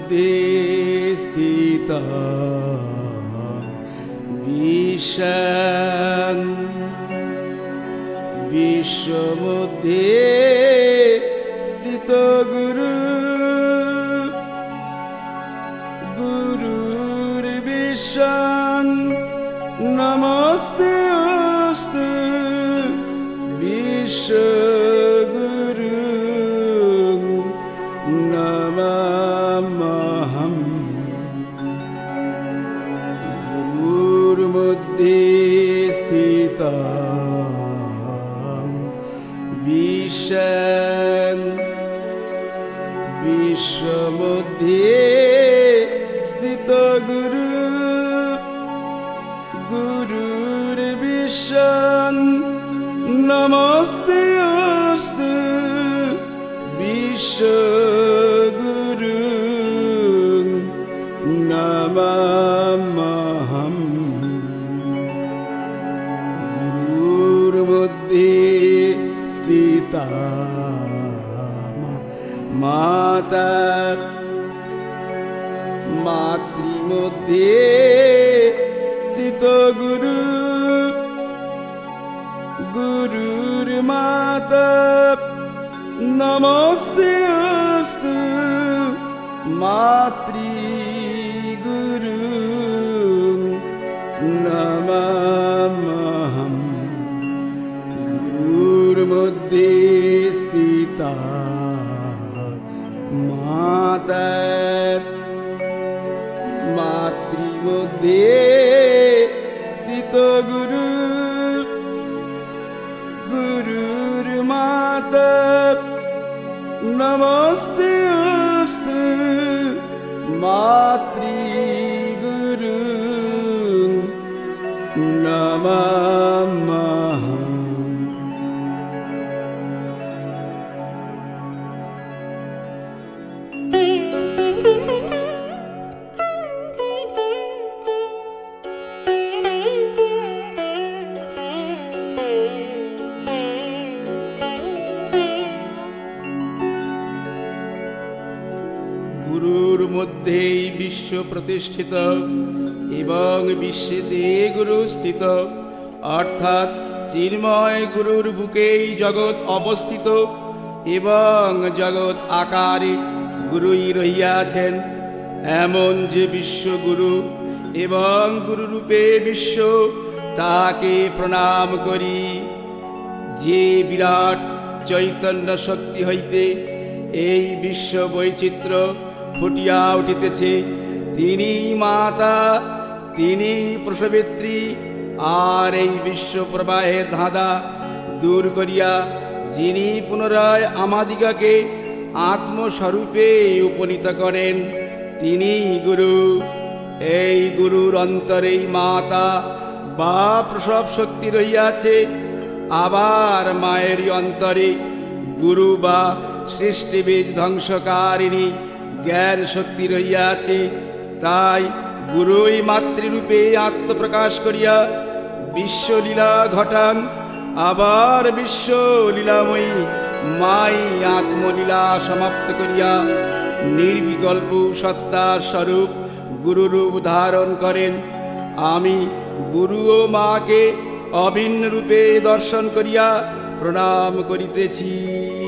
মধ্যে স্থিত বিশ্বং বিশ্ব মধ্যে স্থিত গুরু গুরুর বিশ্বং নমস্তে অস্তু বিশ্ব গুরু নমাম্যহম। গুরুর মধ্যে স্থিত বিশ্বং বিশ্ব মধ্যে স্থিত গুরু গুরুর বিশ্বং নমস্তে অস্তু বিশ্ব গুরু নমাম্যহম। গুরুর মধ্যে স্থিত মাতা মাতৃ মধ্যে স্থিত গুরু গুরুর মাতা নমস্তে অস্তু মাতৃ গুরু নমাম্যহম। গুরুর মধ্যে স্থিত মাতা মাতৃ মধ্যে স্থিত গুরু গুরুর মাতা নমস্তে অস্তু মাতৃ গুরু নমাম্যহম। গুরুর মধ্যেই বিশ্ব প্রতিষ্ঠিত এবং বিশ্বেতে গুরু স্থিত, অর্থাৎ চিন্ময় গুরুর বুকেই জগৎ অবস্থিত এবং জগৎ আকারে গুরুই রহিয়াছেন। এমন যে বিশ্বগুরু এবং গুরুরূপে বিশ্ব, তাকে প্রণাম করি। যে বিরাট চৈতন্য শক্তি হইতে এই বিশ্ব বৈচিত্র্য ফুটিয়া উঠিতেছে, তিনি মাতা, তিনি প্রসবেত্রী। আর এই বিশ্ব প্রবাহে ধাঁধা দূর করিয়া যিনি পুনরায় আমাদিগকে আত্মস্বরূপে উপনীত করেন, তিনি গুরু। এই গুরুর অন্তরেই মাতা বা প্রসব শক্তি রহিয়াছে। আবার মায়েরই অন্তরে গুরু বা সৃষ্টি বীজ ধ্বংসকারিণী জ্ঞান শক্তি রহিয়াছে। তাই গুরুই মাতৃরূপে আত্মপ্রকাশ করিয়া বিশ্বলীলা ঘটান। আবার বিশ্বলীলাময়ী মাই আত্মলীলা সমাপ্ত করিয়া নির্বিকল্প সত্তার স্বরূপ গুরুরূপ ধারণ করেন। আমি গুরু ও মাকে অভিন্ন রূপে দর্শন করিয়া প্রণাম করিতেছি।